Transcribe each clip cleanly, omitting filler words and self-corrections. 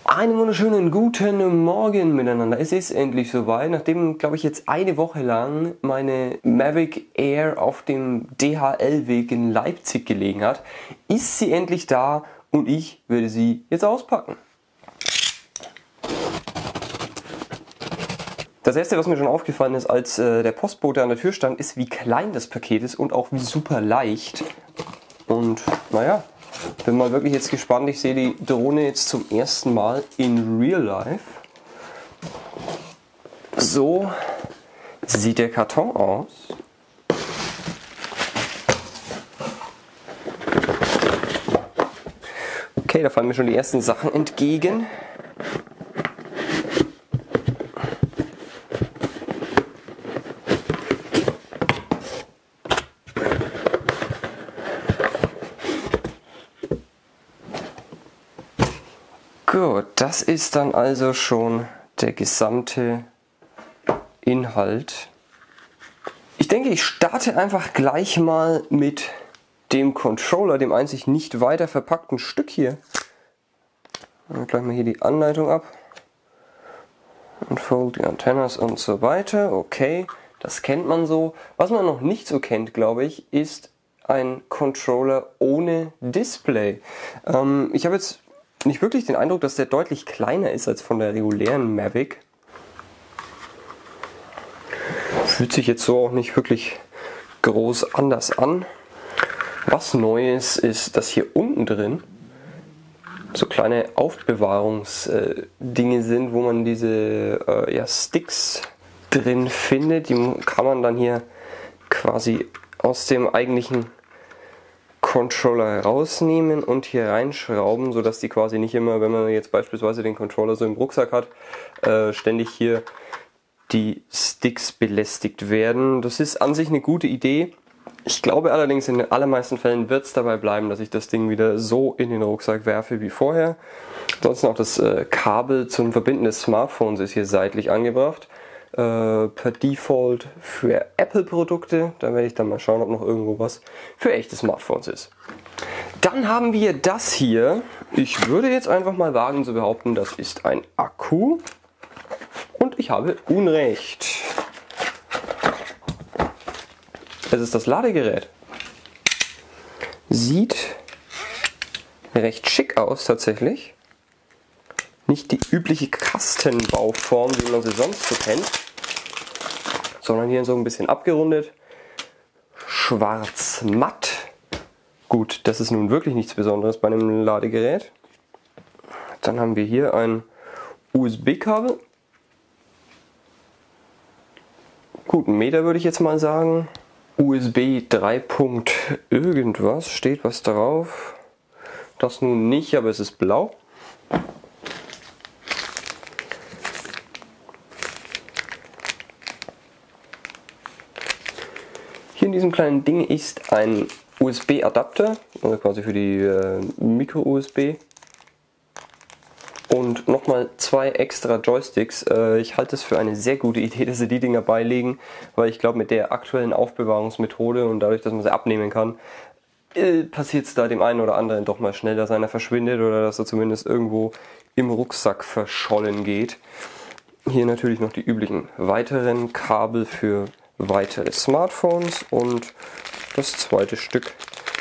Einen wunderschönen guten Morgen miteinander. Es ist endlich soweit. Nachdem, glaube ich, jetzt eine Woche lang meine Mavic Air auf dem DHL-Weg in Leipzig gelegen hat, ist sie endlich da und ich werde sie jetzt auspacken. Das erste, was mir schon aufgefallen ist, als der Postbote an der Tür stand, ist, wie klein das Paket ist und auch wie super leicht. Und naja, bin mal wirklich jetzt gespannt. Ich sehe die Drohne jetzt zum ersten Mal in Real Life. So sieht der Karton aus. Okay, da fallen mir schon die ersten Sachen entgegen. Gut, das ist dann also schon der gesamte Inhalt. Ich denke, ich starte einfach gleich mal mit dem Controller, dem einzig nicht weiter verpackten Stück hier. Gleich mal hier die Anleitung ab. Unfold die Antennas und so weiter. Okay, das kennt man so. Was man noch nicht so kennt, glaube ich, ist ein Controller ohne Display. Ich habe jetzt nicht wirklich den Eindruck, dass der deutlich kleiner ist als von der regulären Mavic. Fühlt sich jetzt so auch nicht wirklich groß anders an. Was Neues ist, dass hier unten drin so kleine Aufbewahrungsdinge sind, wo man diese Sticks drin findet. Die kann man dann hier quasi aus dem eigentlichen Controller rausnehmen und hier reinschrauben, sodass die quasi nicht immer, wenn man jetzt beispielsweise den Controller so im Rucksack hat, ständig hier die Sticks belästigt werden. Das ist an sich eine gute Idee. Ich glaube allerdings, in den allermeisten Fällen wird es dabei bleiben, dass ich das Ding wieder so in den Rucksack werfe wie vorher. Ansonsten auch das Kabel zum Verbinden des Smartphones ist hier seitlich angebracht. Per Default für Apple-Produkte. Da werde ich dann mal schauen, ob noch irgendwo was für echte Smartphones ist. Dann haben wir das hier. Ich würde jetzt einfach mal wagen zu behaupten, das ist ein Akku. Und ich habe Unrecht. Es ist das Ladegerät. Sieht recht schick aus tatsächlich. Nicht die übliche Kastenbauform, wie man sie sonst so kennt, sondern hier so ein bisschen abgerundet. Schwarz matt. Gut, das ist nun wirklich nichts Besonderes bei einem Ladegerät. Dann haben wir hier ein USB-Kabel. Gut, 1 Meter würde ich jetzt mal sagen. USB 3. Irgendwas, steht was drauf. Das nun nicht, aber es ist blau. Hier in diesem kleinen Ding ist ein USB-Adapter, also quasi für die Micro-USB. Und nochmal 2 extra Joysticks. Ich halte es für eine sehr gute Idee, dass sie die Dinger beilegen, weil ich glaube, mit der aktuellen Aufbewahrungsmethode und dadurch, dass man sie abnehmen kann, passiert es da dem einen oder anderen doch mal schnell, dass einer verschwindet oder dass er zumindest irgendwo im Rucksack verschollen geht. Hier natürlich noch die üblichen weiteren Kabel für weitere Smartphones und das zweite Stück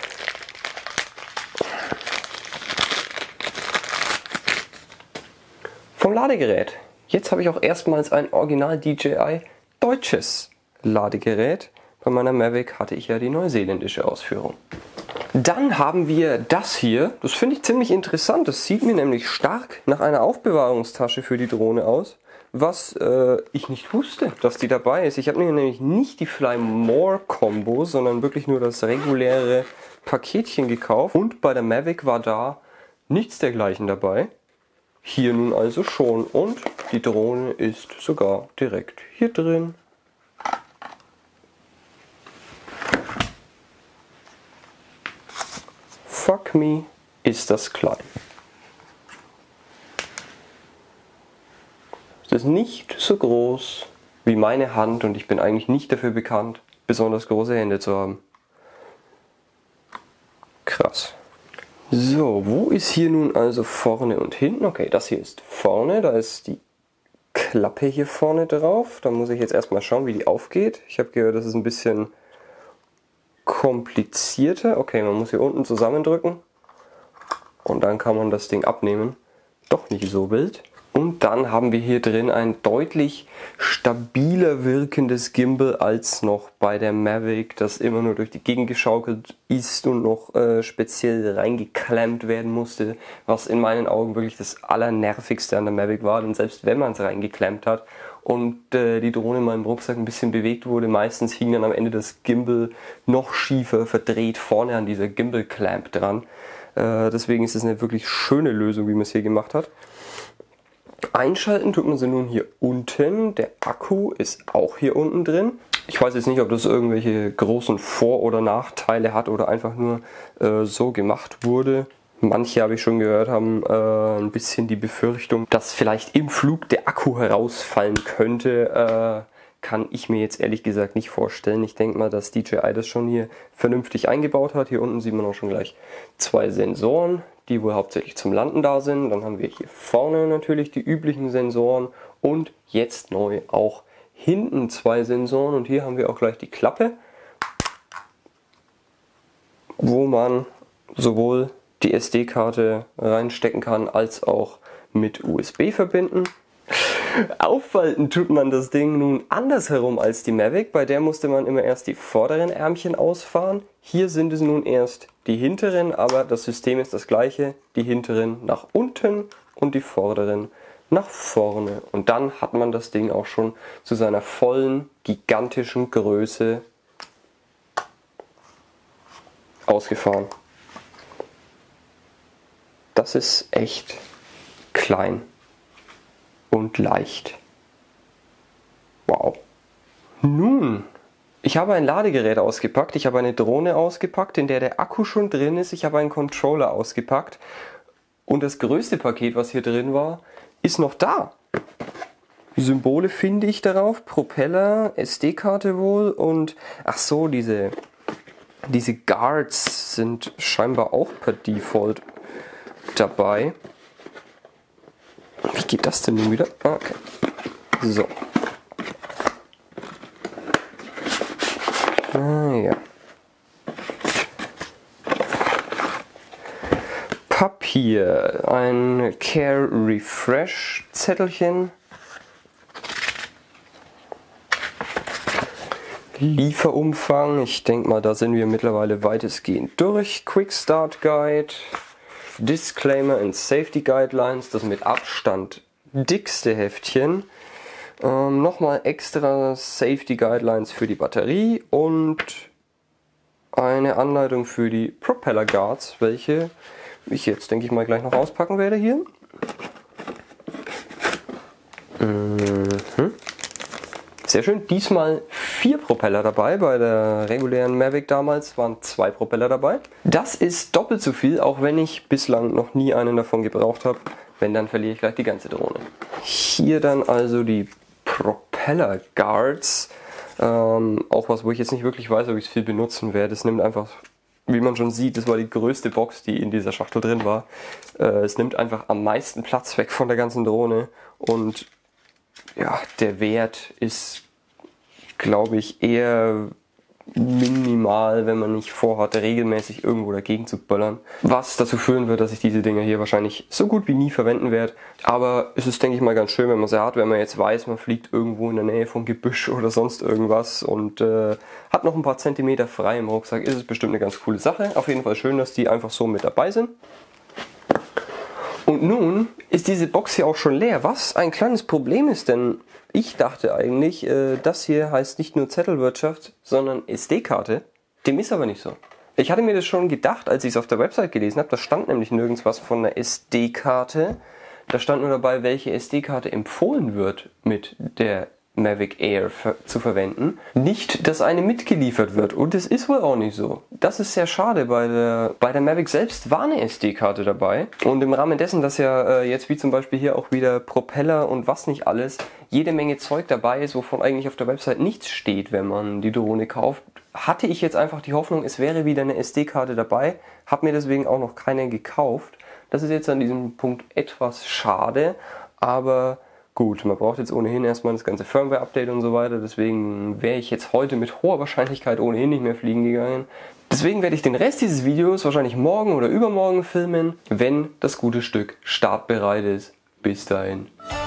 vom Ladegerät. Jetzt habe ich auch erstmals ein Original DJI deutsches Ladegerät. Bei meiner Mavic hatte ich ja die neuseeländische Ausführung. Dann haben wir das hier. Das finde ich ziemlich interessant. Das sieht mir nämlich stark nach einer Aufbewahrungstasche für die Drohne aus. Was ich nicht wusste, dass die dabei ist. Ich habe mir nämlich nicht die Fly More Combo, sondern wirklich nur das reguläre Paketchen gekauft. Und bei der Mavic war da nichts dergleichen dabei. Hier nun also schon. Und die Drohne ist sogar direkt hier drin. Fuck me, ist das klein. Es ist nicht so groß wie meine Hand und ich bin eigentlich nicht dafür bekannt, besonders große Hände zu haben. Krass. So, wo ist hier nun also vorne und hinten? Okay, das hier ist vorne, da ist die Klappe hier vorne drauf. Da muss ich jetzt erstmal schauen, wie die aufgeht. Ich habe gehört, das ist ein bisschen komplizierter. Okay, man muss hier unten zusammendrücken und dann kann man das Ding abnehmen. Doch nicht so wild. Und dann haben wir hier drin ein deutlich stabiler wirkendes Gimbal als noch bei der Mavic, das immer nur durch die Gegend geschaukelt ist und noch speziell reingeklemmt werden musste, was in meinen Augen wirklich das Allernervigste an der Mavic war, denn selbst wenn man es reingeklemmt hat und die Drohne in meinem Rucksack ein bisschen bewegt wurde, meistens hing dann am Ende das Gimbal noch schiefer verdreht vorne an dieser Gimbal-Clamp dran. Deswegen ist es eine wirklich schöne Lösung, wie man es hier gemacht hat. Einschalten tut man sie nun hier unten. Der Akku ist auch hier unten drin. Ich weiß jetzt nicht, ob das irgendwelche großen Vor- oder Nachteile hat oder einfach nur so gemacht wurde. Manche, habe ich schon gehört, haben ein bisschen die Befürchtung, dass vielleicht im Flug der Akku herausfallen könnte. Kann ich mir jetzt ehrlich gesagt nicht vorstellen. Ich denke mal, dass DJI das schon hier vernünftig eingebaut hat. Hier unten sieht man auch schon gleich zwei Sensoren, die wohl hauptsächlich zum Landen da sind. Dann haben wir hier vorne natürlich die üblichen Sensoren und jetzt neu auch hinten zwei Sensoren. Und hier haben wir auch gleich die Klappe, wo man sowohl die SD-Karte reinstecken kann, als auch mit USB verbinden. Aufhalten tut man das Ding nun andersherum als die Mavic. Bei der musste man immer erst die vorderen Ärmchen ausfahren. Hier sind es nun erst die hinteren, aber das System ist das gleiche. Die hinteren nach unten und die vorderen nach vorne. Und dann hat man das Ding auch schon zu seiner vollen, gigantischen Größe ausgefahren. Das ist echt klein und leicht. Wow. Nun, ich habe ein Ladegerät ausgepackt, ich habe eine Drohne ausgepackt, in der der Akku schon drin ist, ich habe einen Controller ausgepackt und das größte Paket, was hier drin war, ist noch da. Die Symbole finde ich darauf, Propeller, SD-Karte wohl und ach so, diese Guards sind scheinbar auch per Default dabei. Wie geht das denn nun wieder? Okay. So. Ah ja. Papier. Ein Care Refresh Zettelchen. Lieferumfang. Ich denke mal, da sind wir mittlerweile weitestgehend durch. Quick Start Guide. Disclaimer and Safety Guidelines, das mit Abstand dickste Heftchen. Nochmal extra Safety Guidelines für die Batterie und eine Anleitung für die Propeller Guards, welche ich jetzt, denke ich mal, gleich noch auspacken werde hier. Sehr schön. Diesmal 4 Propeller dabei. Bei der regulären Mavic damals waren 2 Propeller dabei. Das ist doppelt so viel, auch wenn ich bislang noch nie einen davon gebraucht habe. Wenn, dann verliere ich gleich die ganze Drohne. Hier dann also die Propeller Guards. Auch was, wo ich jetzt nicht wirklich weiß, ob ich es viel benutzen werde. Es nimmt einfach, wie man schon sieht, das war die größte Box, die in dieser Schachtel drin war. Es nimmt einfach am meisten Platz weg von der ganzen Drohne und ja, der Wert ist, glaube ich, eher minimal, wenn man nicht vorhat, regelmäßig irgendwo dagegen zu böllern. Was dazu führen wird, dass ich diese Dinger hier wahrscheinlich so gut wie nie verwenden werde. Aber es ist, denke ich mal, ganz schön, wenn man sie hat, wenn man jetzt weiß, man fliegt irgendwo in der Nähe vom Gebüsch oder sonst irgendwas und hat noch ein paar Zentimeter frei im Rucksack, ist es bestimmt eine ganz coole Sache. Auf jeden Fall schön, dass die einfach so mit dabei sind. Und nun ist diese Box hier auch schon leer, was ein kleines Problem ist, denn ich dachte eigentlich, das hier heißt nicht nur Zettelwirtschaft, sondern SD-Karte. Dem ist aber nicht so. Ich hatte mir das schon gedacht, als ich es auf der Website gelesen habe, da stand nämlich nirgends was von einer SD-Karte. Da stand nur dabei, welche SD-Karte empfohlen wird mit der Mavic Air zu verwenden. Nicht, dass eine mitgeliefert wird. Und es ist wohl auch nicht so. Das ist sehr schade. Bei der Mavic selbst war eine SD-Karte dabei. Und im Rahmen dessen, dass ja jetzt wie zum Beispiel hier auch wieder Propeller und was nicht alles, jede Menge Zeug dabei ist, wovon eigentlich auf der Website nichts steht, wenn man die Drohne kauft, hatte ich jetzt einfach die Hoffnung, es wäre wieder eine SD-Karte dabei, habe mir deswegen auch noch keine gekauft. Das ist jetzt an diesem Punkt etwas schade, aber gut, man braucht jetzt ohnehin erstmal das ganze Firmware-Update und so weiter, deswegen wäre ich jetzt heute mit hoher Wahrscheinlichkeit ohnehin nicht mehr fliegen gegangen. Deswegen werde ich den Rest dieses Videos wahrscheinlich morgen oder übermorgen filmen, wenn das gute Stück startbereit ist. Bis dahin.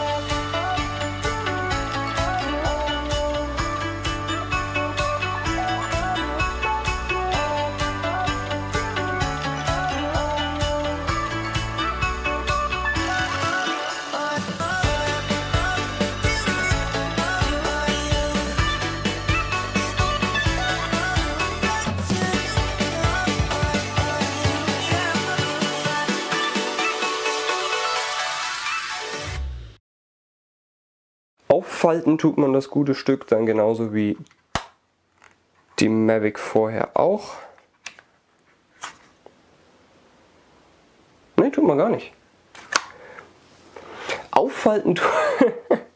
Auffalten tut man das gute Stück dann genauso wie die Mavic vorher auch. Ne, tut man gar nicht. Auffalten tut